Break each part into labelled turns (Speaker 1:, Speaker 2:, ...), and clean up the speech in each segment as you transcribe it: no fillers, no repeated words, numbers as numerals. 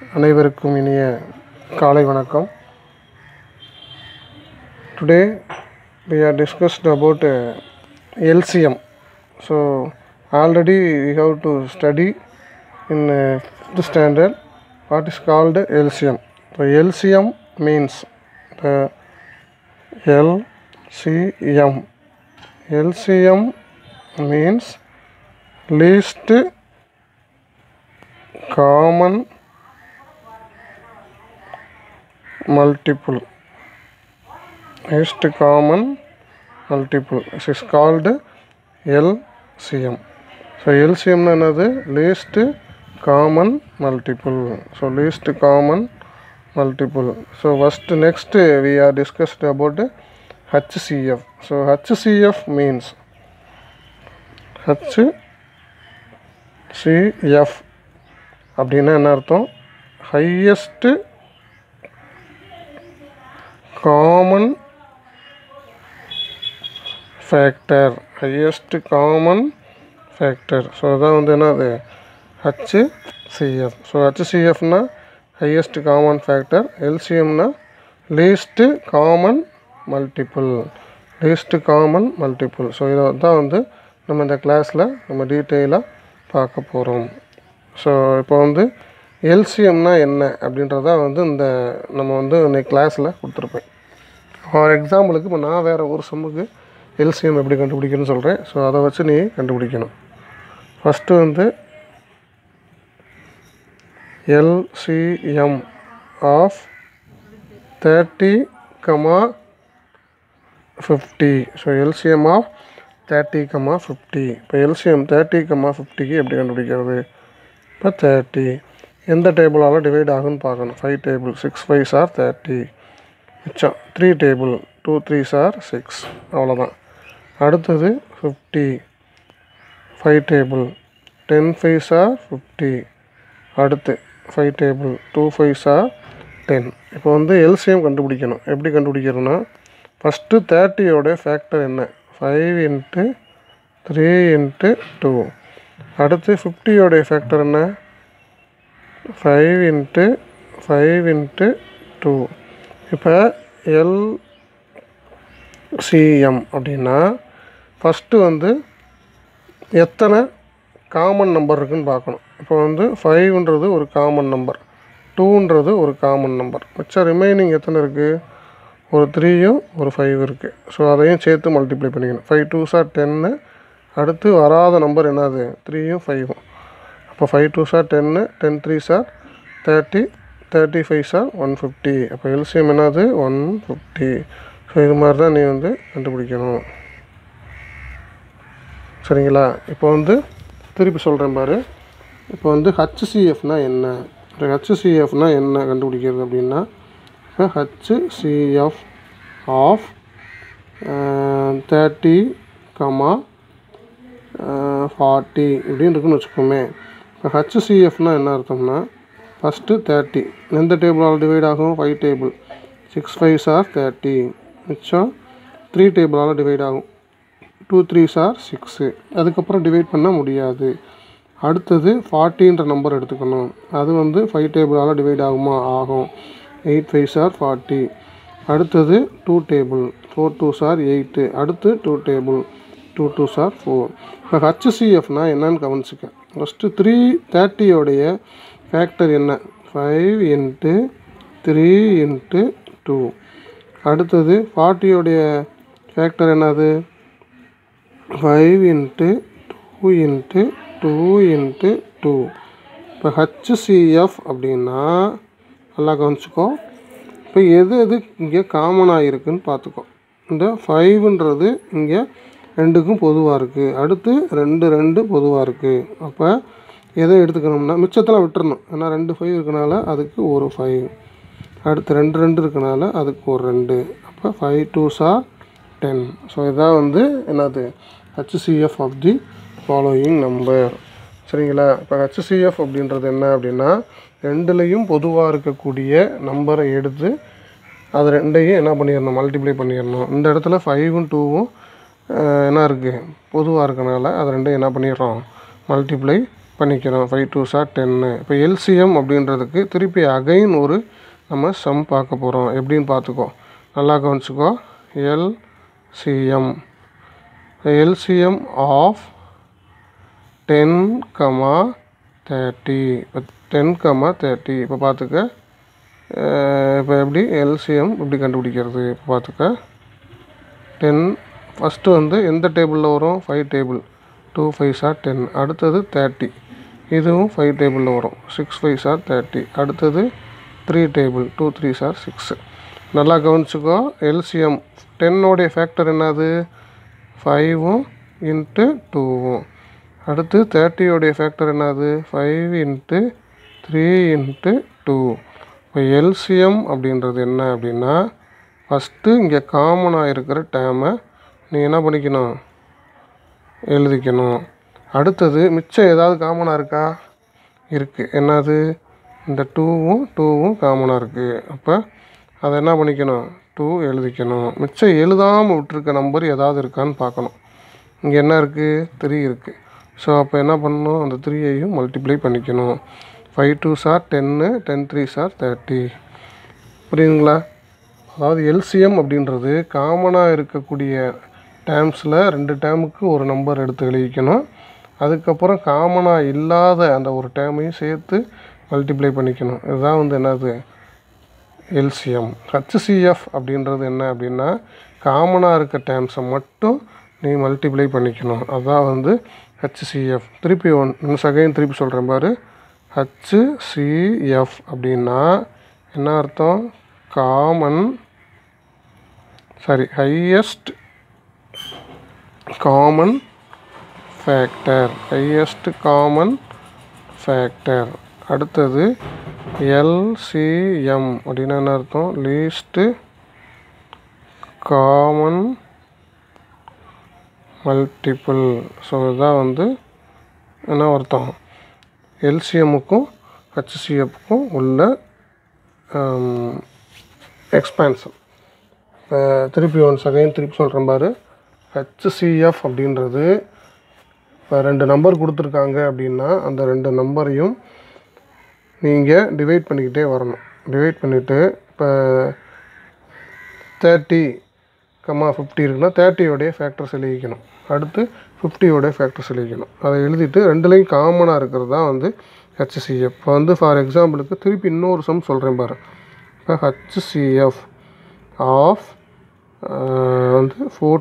Speaker 1: அனைவருக்கும் இனிய காலை வணக்கம். Today we are discussed about LCM. So already we have to study in 5th standard what is called LCM. So LCM means the LCM. LCM means least common multiple. Least common multiple. This is called LCM. So LCM is another least common multiple. So least common multiple. So first next we are discussed about HCF. So HCF means HCF அப்படின்னா என்ன அர்த்தம்? Highest common factor. Highest common factor. So அதான் வந்து என்னது HCF. So HCFனா highest common factor. எல்சிஎம்னா least common multiple. Least common multiple. So இதை தான் வந்து நம்ம இந்த கிளாஸில் நம்ம டீட்டெயிலாக பார்க்க போகிறோம். ஸோ இப்போ வந்து எல்சிஎம்னா என்ன அப்படின்றத வந்து நம்ம வந்து இன்னைக்கு கிளாஸில் கொடுத்துருப்பேன். ஃபார் எக்ஸாம்பிளுக்கு இப்போ நான் வேறு ஒரு சம்முக்கு எல்சிஎம் எப்படி கண்டுபிடிக்கணும்னு சொல்கிறேன். ஸோ அதை வச்சு நீ கண்டுபிடிக்கணும். ஃபஸ்ட்டு வந்து LCM of 30,50. So LCM of 30,50. இப்போ எல்சிஎம் 30,50க்கு எப்படி கண்டுபிடிக்கிறது? இப்போ 30 எந்த டேபிளால் டிவைட் ஆகுன்னு பார்க்கணும். 5 டேபிள் 6 5s are 30. மிச்சம் 3 டேபிள் 2 3s are 6. அவ்வளோதான். அடுத்தது 50 5 டேபிள் 10 5s are 50. அடுத்து 5 டேபிள் 2 5s are 10. இப்போ வந்து எல்சிஎம் கண்டுபிடிக்கணும். எப்படி கண்டுபிடிக்கிறதுனா ஃபஸ்ட்டு 30யோட ஃபேக்டர் என்ன? 5 × 3 × 2. அடுத்து 50யோடைய ஃபேக்டர் என்ன? 5 × 5 × 2. இப்போ எல்சிஎம் அப்படின்னா ஃபஸ்ட்டு வந்து எத்தனை காமன் நம்பர் இருக்குதுன்னு பார்க்கணும். இப்போ வந்து 5ன்றது ஒரு காமன் நம்பர், 2ன்றது ஒரு காமன் நம்பர். மிச்சம் ரிமைனிங் எத்தனை இருக்குது? ஒரு 3யும் ஒரு 5 இருக்குது. ஸோ அதையும் சேர்த்து மல்டிப்ளை பண்ணிக்கணும். 5 2s are 10. அடுத்து வராத நம்பர் என்னது? 3யும் 5ம். அப்போ 5 2s are 10, 10 3s are 30, 35s are 150. அப்போ எல்சிஎம் என்னது? 150. ஸோ இது மாதிரி தான் நீ வந்து கண்டுபிடிக்கணும். சரிங்களா? இப்போ வந்து திருப்பி சொல்கிறேன் பாரு. இப்போ வந்து ஹச்சிஎஃப்னா என்ன? ஹச்சிஎஃப்னா என்ன கண்டுபிடிக்கிறது அப்படின்னா HCF ஆஃப் 30, 40 இப்படின்னு இருக்குன்னு வச்சுக்கோமே. இப்போ HCFனா என்ன அர்த்தம்னா ஃபஸ்ட்டு 30 எந்த டேபிளால் டிவைட் ஆகும்? 5 டேபிள் 6 5s are 30. மிச்சம் 3 டேபிளால் டிவைட் ஆகும். 2 3s are 6. அதுக்கப்புறம் டிவைட் பண்ண முடியாது. அடுத்தது 40ன்ற நம்பர் எடுத்துக்கணும். அது வந்து 5 டேபிளால் டிவைட் ஆகுமா? ஆகும். 8 5s are 40. அடுத்தது 2 டேபிள் 4 2s are 8. அடுத்து 2 டேபிள் 2 2s are 4. இப்போ HCFனா என்னன்னு கவனிச்சுக்க. ஃபஸ்ட்டு 30யோடைய ஃபேக்டர் என்ன? 5 × 3 × 2. அடுத்தது 40யோடைய ஃபேக்டர் என்னது? 5 × 2 × 2 × 2. இப்போ HCF அப்படின்னா நல்லா கவனிச்சுக்கோ. இப்போ எது இங்கே காமனாக இருக்குதுன்னு பார்த்துக்கோ. இந்த 5ன்றது இங்கே 2க்கும் பொதுவாக இருக்குது. அடுத்து 2 2 பொதுவாக இருக்குது. அப்போ எதை எடுத்துக்கணும்னா மிச்சத்தெல்லாம் விட்டுறணும். ஏன்னா 2 5 இருக்கனால அதுக்கு ஒரு 5. அடுத்து 2 2 இருக்கனால அதுக்கு ஒரு 2. அப்போ 5 2s are 10. ஸோ இதான் வந்து என்னது? HCF of the following number. சரிங்களா? இப்போ HCF அப்படின்றது என்ன அப்படின்னா ரெண்டுலேயும் பொதுவாக இருக்கக்கூடிய நம்பரை எடுத்து அது ரெண்டையும் என்ன பண்ணிடணும்? மல்டிப்ளை பண்ணிடணும். இந்த இடத்துல 5ம் 2ம் என்ன இருக்குது? பொதுவாக இருக்கனால அது ரெண்டையும் என்ன பண்ணிடுறோம்? மல்டிப்ளை பண்ணிக்கிறோம். 5 2s are 10. இப்போ எல்சிஎம் அப்படின்றதுக்கு திருப்பி அகைன் ஒரு நம்ம சம் பார்க்க போகிறோம். எப்படின்னு பார்த்துக்கோ, நல்லா கவனிச்சுக்கோ. LCM of 10,30. இப்போ 10,30 இப்போ பார்த்துக்க. இப்போ எப்படி எல்சிஎம் எப்படி கண்டுபிடிக்கிறது இப்போ பார்த்துக்க. 10 ஃபஸ்ட்டு வந்து எந்த டேபிளில் வரும்? 5 டேபிள். 2 5s are 10. அடுத்தது 30, இதுவும் 5 டேபிளில் வரும். 6 5s are 30. அடுத்தது 3 டேபிள். 2 3s are 6. நல்லா கவனிச்சுக்கோ. எல்சிஎம் 10 ஃபேக்டர் என்னது? 5 இன்ட்டு 2. அடுத்து 30 ஃபேக்டர் என்னது? 5 இன்ட்டு 3 இன்ட்டு 2. இப்போ எல்சிஎம் அப்படின்றது என்ன அப்படின்னா, ஃபஸ்ட்டு இங்கே காமனாக இருக்கிற டேமை நீ என்ன பண்ணிக்கணும்? எழுதிக்கணும். அடுத்தது மிச்சம் ஏதாவது காமனாக இருக்கா? இருக்குது. என்னது? இந்த 2வும் காமனாக இருக்குது. அப்போ அதை என்ன பண்ணிக்கணும்? 2 எழுதிக்கணும். மிச்சம் எழுதாமல் விட்டுருக்க நம்பர் ஏதாவது இருக்கான்னு பார்க்கணும். இங்கே என்ன இருக்குது? 3 இருக்குது. ஸோ அப்போ என்ன பண்ணணும்? அந்த 3ஐயும் மல்டிப்ளை பண்ணிக்கணும். 5 2s are 10, 10 3s are 30. புரியுதுங்களா? அதாவது எல்சிஎம் அப்படின்றது காமனாக இருக்கக்கூடிய டேர்ம்ஸில் 2 டேர்முக்கு ஒரு நம்பர் எடுத்து எழுதிக்கணும். அதுக்கப்புறம் காமனாக இல்லாத அந்த ஒரு டேர்மையும் சேர்த்து மல்டிப்ளை பண்ணிக்கணும். இதுதான் வந்து என்னது? எல்சிஎம். ஹச்சிஎஃப் அப்படின்றது என்ன அப்படின்னா, காமனாக இருக்க டேர்ம்ஸை மட்டும் நீ மல்டிப்ளை பண்ணிக்கணும். அதான் வந்து ஹச்சிஎஃப். திருப்பி திருப்பி சொல்கிறேன் பாரு. ஹச்சிஎஃப் அப்படின்னா என்ன அர்த்தம்? Highest common factor. அடுத்தது எல்சிஎம் அப்படின்னா என்ன அர்த்தம்? Least common multiple. ஸோ இதுதான் வந்து என்ன அர்த்தம்? எல்சிஎம்முக்கும் ஹச்சிஎஃப்க்கும் உள்ள எக்ஸ்பான்ஷன். திருப்பி திருப்பி சொல்கிறேன் பாரு. ஹச்சிஎஃப் அப்படின்றது இப்போ 2 நம்பர் கொடுத்துருக்காங்க அப்படின்னா அந்த 2 நம்பரையும் நீங்கள் டிவைட் பண்ணிக்கிட்டே வரணும். டிவைட் பண்ணிவிட்டு இப்போ 30,50 இருக்குன்னா 30 ஃபேக்டர்ஸ் எழுதிக்கணும். அடுத்து 50 ஃபேக்டர்ஸ் எழுதிக்கணும். அதை எழுதிட்டு 2லையும் காமனாக இருக்கிறது தான் வந்து ஹச்சிஎஃப். இப்போ வந்து ஃபார் எக்ஸாம்பிளுக்கு திருப்பி இன்னொரு சம் சொல்கிறேன் பாரு. இப்போ ஹச்சிஎஃப் ஆஃப் வந்து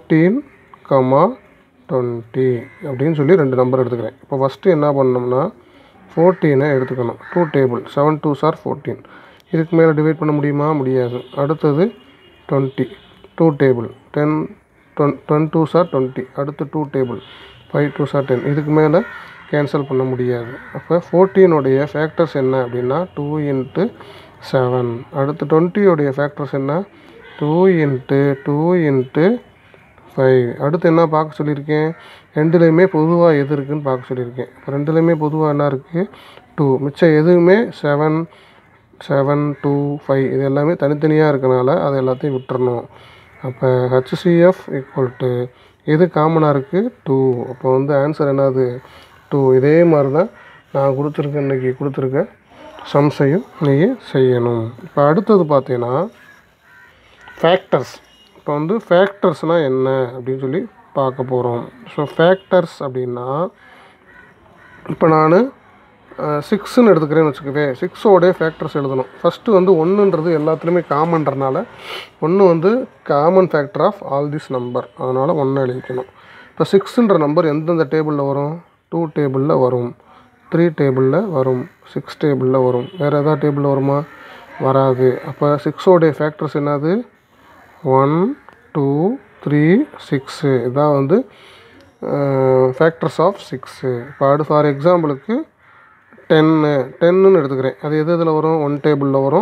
Speaker 1: 14,20 அப்படின்னு சொல்லி 2 நம்பர் எடுத்துக்கிறேன். இப்போ ஃபஸ்ட்டு என்ன பண்ணோம்னா 14 எடுத்துக்கணும். 2 டேபிள். 7 2s are 14. இதுக்கு மேலே டிவைட் பண்ண முடியுமா? முடியாது. அடுத்தது 20, 2 டேபிள். 10 2s are 20. அடுத்து 2 டேபிள். 5 2s are 10. இதுக்கு மேலே கேன்சல் பண்ண முடியாது. அப்போ 14 ஃபேக்டர்ஸ் என்ன அப்படின்னா 2 இன்ட்டு 7. அடுத்து 20 ஃபேக்டர்ஸ் என்ன? 2 இன்ட்டு 2 இன்ட்டு 5. அடுத்து என்ன பார்க்க சொல்லியிருக்கேன்? 2லையுமே பொதுவாக எது இருக்குதுன்னு பார்க்க சொல்லியிருக்கேன். இப்போ 2லையுமே பொதுவாக என்ன இருக்குது? 2. மிச்சம் எதுவுமே 7 7 2 5 இது எல்லாமே தனித்தனியாக இருக்கனால அதை எல்லாத்தையும் விட்டுறணும். அப்போ ஹச்சிஎஃப் ஈக்குவல் டு எது காமனாக இருக்குது? 2. அப்போ வந்து ஆன்சர் என்னது? 2. இதே மாதிரி தான் நான் இன்றைக்கி கொடுத்துருக்க சம்ஸையும் நீங்கள் செய்யணும். இப்போ அடுத்தது பார்த்தீங்கன்னா ஃபேக்டர்ஸ். இப்போ வந்து ஃபேக்டர்ஸ்னால் என்ன அப்படின்னு சொல்லி பார்க்க போகிறோம். ஸோ ஃபேக்டர்ஸ் அப்படின்னா இப்போ நான் 6ன்னு எடுத்துக்கிறேன்னு வச்சுக்கவே. 6 ஃபேக்டர்ஸ் எழுதணும். ஃபஸ்ட்டு வந்து 1ன்றது எல்லாத்துலேயுமே காமன்றனால 1 வந்து common factor of all this number. அதனால் 1 எழுதிக்கணும். இப்போ 6ன்ற நம்பர் எந்தெந்த டேபிளில் வரும்? 2 டேபிளில் வரும், 3 டேபிளில் வரும், 6 டேபிளில் வரும். வேறு எதாவது டேபிளில் வருமா? வராது. அப்போ 6 ஃபேக்டர்ஸ் என்னது? 1 2 3 6. இதான் வந்து ஃபேக்டர்ஸ் ஆஃப் 6. இப்போ ஃபார் எக்ஸாம்பிளுக்கு 10ன்னு எடுத்துக்கிறேன். அது எதில் வரும்? 1 டேபிளில் வரும்,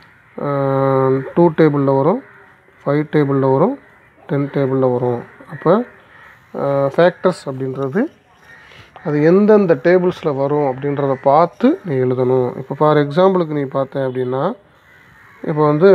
Speaker 1: 2 டேபிளில் வரும், 5 டேபிளில் வரும், 10 டேபிளில் வரும். அப்போ ஃபேக்டர்ஸ் அப்படின்றது அது எந்தெந்த டேபிள்ஸில் வரும் அப்படின்றத பார்த்து நீ எழுதணும். இப்போ ஃபார் எக்ஸாம்பிளுக்கு நீ பார்த்த அப்படின்னா இப்போ வந்து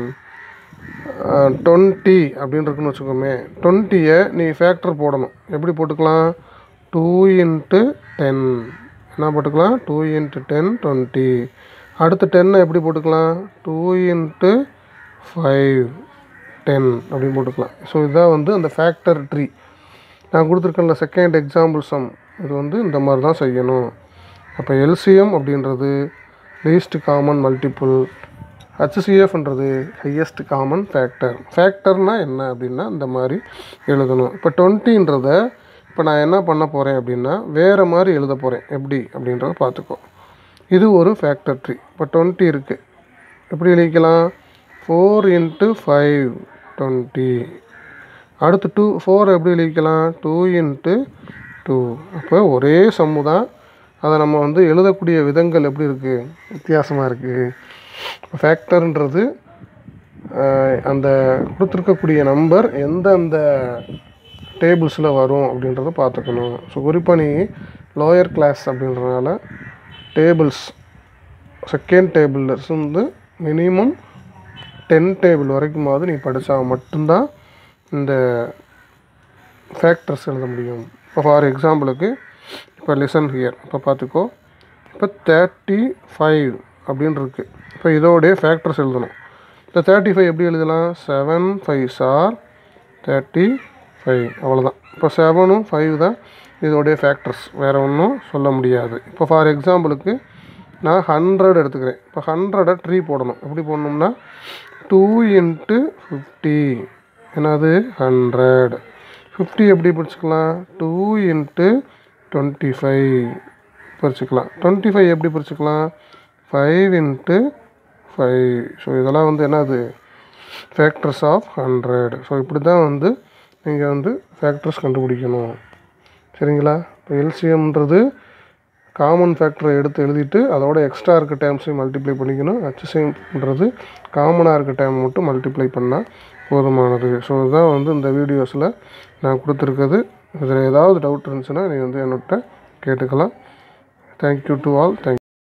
Speaker 1: 20 அப்படின்னு இருக்குன்னு வச்சுக்கோமே. 20 நீ ஃபேக்டர் போடணும். எப்படி போட்டுக்கலாம்? 2 இன்ட்டு 10 என்ன போட்டுக்கலாம் 2 × 10 20. அடுத்து 10 எப்படி போட்டுக்கலாம் 2 × 5 10 அப்படின்னு போட்டுக்கலாம். ஸோ இதுதான் வந்து அந்த ஃபேக்டர் ட்ரீ. நான் கொடுத்துருக்கேன்ல செகண்ட் எக்ஸாம்பிள் சம், இது வந்து இந்த மாதிரி தான் செய்யணும். அப்போ எல்சிஎம் அப்படின்றது லீஸ்ட் காமன் மல்டிபிள், ஹச்சிஎஃப்ன்றது ஹையஸ்ட் காமன் ஃபேக்டர். ஃபேக்டர்னால் என்ன அப்படின்னா இந்த மாதிரி எழுதணும். இப்போ 20ன்றதை இப்போ நான் என்ன பண்ண போகிறேன் அப்படின்னா வேறு மாதிரி எழுத போகிறேன். எப்படி அப்படின்றத பார்த்துக்கோ. இது ஒரு ஃபேக்டர் ட்ரீ. இப்போ 20 இருக்குது, எப்படி எழுதிக்கலாம் 4 × 5 20. அடுத்து 4 எப்படி எழுதிக்கலாம் 2 × 2. அப்போ ஒரே சம்மு தான், அதை நம்ம வந்து எழுதக்கூடிய விதங்கள் எப்படி இருக்குது, வித்தியாசமாக இருக்குது. ஃபேக்டர்ன்றது அந்த கொடுத்துருக்கக்கூடிய நம்பர் எந்தெந்த டேபிள்ஸில் வரும் அப்படின்றத பார்த்துக்கணும். ஸோ குறிப்பாக நீ லோயர் கிளாஸ் அப்படின்றனால டேபிள்ஸ் செகண்ட் டேபிள்லேருந்து மினிமம் 10 டேபிள் வரைக்குமாவது நீ படித்தா மட்டும்தான் இந்த ஃபேக்டர்ஸ் எழுத முடியும். இப்போ ஃபார் எக்ஸாம்பிளுக்கு இப்போ லிசன் ஹியர். இப்போ பார்த்துக்கோ, இப்போ 35 அப்படின்னு இருக்குது. இப்போ இதோடைய ஃபேக்டர்ஸ் எழுதணும். இந்த 35 எப்படி எழுதலாம் 7 5s are 35. அவ்வளோதான். இப்போ 7ம் 5 தான் இதோடைய ஃபேக்டர்ஸ், வேறு ஒன்றும் சொல்ல முடியாது. இப்போ ஃபார் எக்ஸாம்பிளுக்கு நான் 100 எடுத்துக்கிறேன். இப்போ 100 ட்ரீ போடணும். எப்படி போடணும்னா 2 × 50 என்னது 100. 50 எப்படி பிரிச்சுக்கலாம் 2 × 25 பிரிச்சுக்கலாம். 25 எப்படி பிரிச்சுக்கலாம் 5 × 5. ஸோ இதெல்லாம் வந்து என்னது ஃபேக்டர்ஸ் ஆஃப் 100. ஸோ இப்படி தான் வந்து நீங்கள் வந்து ஃபேக்டர்ஸ் கண்டுபிடிக்கணும். சரிங்களா? இப்போ எல்சிஎம்ன்றது காமன் ஃபேக்டரை எடுத்து எழுதிட்டு அதோட எக்ஸ்ட்ரா இருக்க டேர்ம்ஸையும் மல்டிப்ளை பண்ணிக்கணும். ஹச்சிஎம்ன்றது காமனாக இருக்க டேர்ம் மட்டும் மல்டிப்ளை பண்ணால் போதுமானது. ஸோ இதுதான் வந்து இந்த வீடியோஸில் நான் கொடுத்துருக்குது. இதில் ஏதாவது டவுட் இருந்துச்சுன்னா நீங்கள் வந்து என்னோட கேட்டுக்கலாம். Thank you to all. தேங்க்யூ.